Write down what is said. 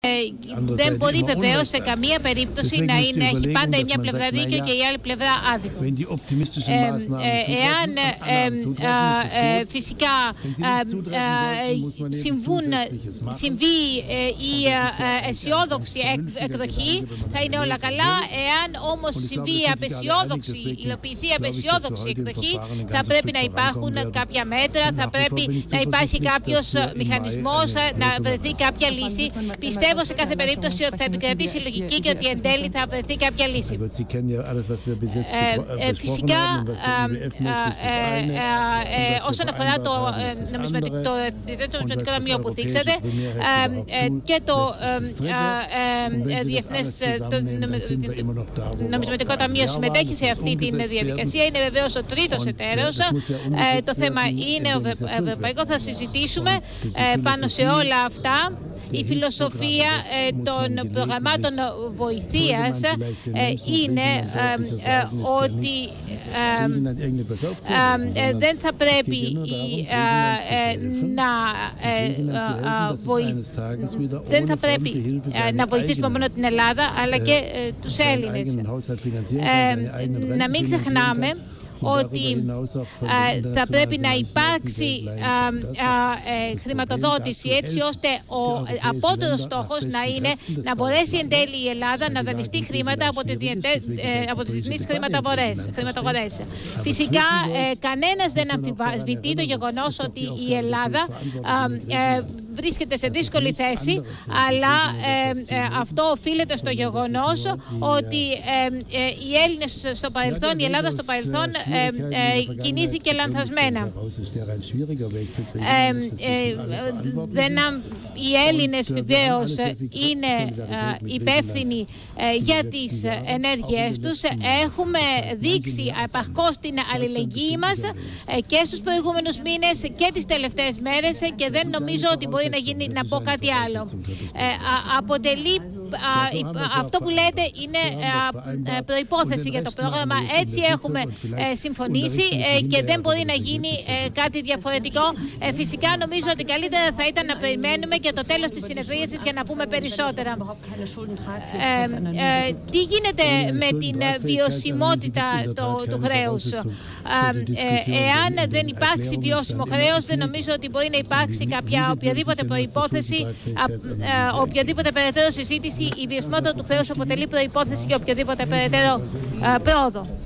Δεν μπορεί βεβαίως σε καμία περίπτωση να έχει πάντα η μια πλευρά δίκιο και η άλλη πλευρά άδικο. Εάν φυσικά συμβεί η αισιόδοξη εκδοχή, θα είναι όλα καλά. Εάν όμως συμβεί υλοποιηθεί η απεσιόδοξη εκδοχή, θα πρέπει να υπάρχουν κάποια μέτρα, θα πρέπει να υπάρχει κάποιος μηχανισμός, να βρεθεί κάποια λύση. Πιστεύω σε κάθε περίπτωση ότι θα επικρατήσει η λογική και ότι εν τέλει θα βρεθεί κάποια λύση. Φυσικά, όσον αφορά το νομισματικό ταμείο που θίξατε και το Διεθνές Νομισματικό Ταμείο συμμετέχει σε αυτή τη διαδικασία, είναι βεβαίως ο τρίτος εταίρος. Το θέμα είναι ευρωπαϊκό, θα συζητήσουμε πάνω σε όλα αυτά. Η φιλοσοφία των προγραμμάτων βοηθείας είναι ότι δεν θα πρέπει να βοηθήσουμε μόνο την Ελλάδα, αλλά και τους Έλληνες. Να μην ξεχνάμε ότι θα πρέπει να υπάρξει χρηματοδότηση έτσι ώστε ο απότερος στόχος να είναι να μπορέσει εν τέλει η Ελλάδα να δανειστεί χρήματα από τις διεθνείς χρηματαγορές. Φυσικά κανένας δεν αμφισβητεί το γεγονός ότι η Ελλάδα βρίσκεται σε δύσκολη θέση, αλλά αυτό οφείλεται στο γεγονός ότι οι Έλληνες στο παρελθόν, η Ελλάδα στο παρελθόν κινήθηκε λανθασμένα. Οι Έλληνες βεβαίως είναι υπεύθυνοι για τις ενέργειές τους. Έχουμε δείξει επαρκώς την αλληλεγγύη μας και στους προηγούμενους μήνες και τις τελευταίες μέρες και δεν νομίζω ότι μπορεί να πω κάτι άλλο. Αυτό που λέτε είναι προϋπόθεση για το πρόγραμμα. Έτσι έχουμε συμφωνήσει και δεν μπορεί να γίνει κάτι διαφορετικό. Φυσικά νομίζω ότι καλύτερα θα ήταν να περιμένουμε και το τέλος της συνεδρίασης για να πούμε περισσότερα. Τι γίνεται με την βιωσιμότητα του χρέους? Εάν δεν υπάρξει βιώσιμο χρέος, δεν νομίζω ότι μπορεί να υπάρξει οποιαδήποτε προϋπόθεση, οποιαδήποτε περαιτέρω συζήτηση. Η βιωσιμότητα του χρέους αποτελεί προϋπόθεση για οποιοδήποτε περαιτέρω πρόοδο.